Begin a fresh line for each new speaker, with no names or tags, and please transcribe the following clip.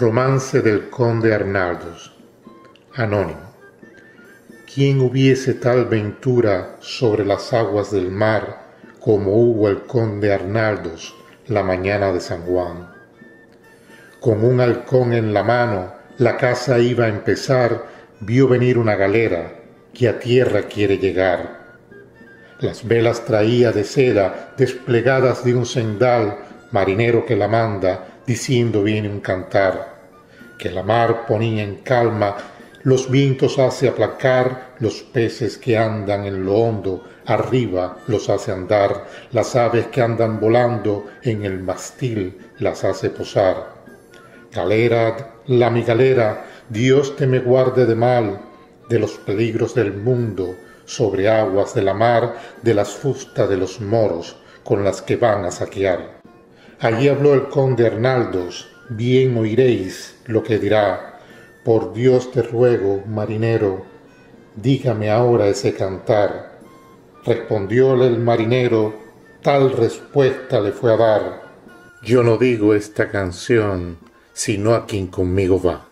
Romance del conde Arnaldos. Anónimo. ¿Quién hubiese tal ventura sobre las aguas del mar como hubo el conde Arnaldos la mañana de San Juan? Con un halcón en la mano, la caza iba a empezar, vio venir una galera que a tierra quiere llegar. Las velas traía de seda desplegadas de un cendal, marinero que la manda, diciendo viene un cantar, que la mar ponía en calma, los vientos hace aplacar, los peces que andan en lo hondo, arriba los hace andar, las aves que andan volando en el mastil las hace posar. Galera, la mi galera, Dios te me guarde de mal, de los peligros del mundo, sobre aguas de la mar, de las fustas de los moros, con las que van a saquear. Allí habló el conde Arnaldos, bien oiréis lo que dirá. Por Dios te ruego, marinero, dígame ahora ese cantar. Respondióle el marinero, tal respuesta le fue a dar. Yo no digo esta canción, sino a quien conmigo va.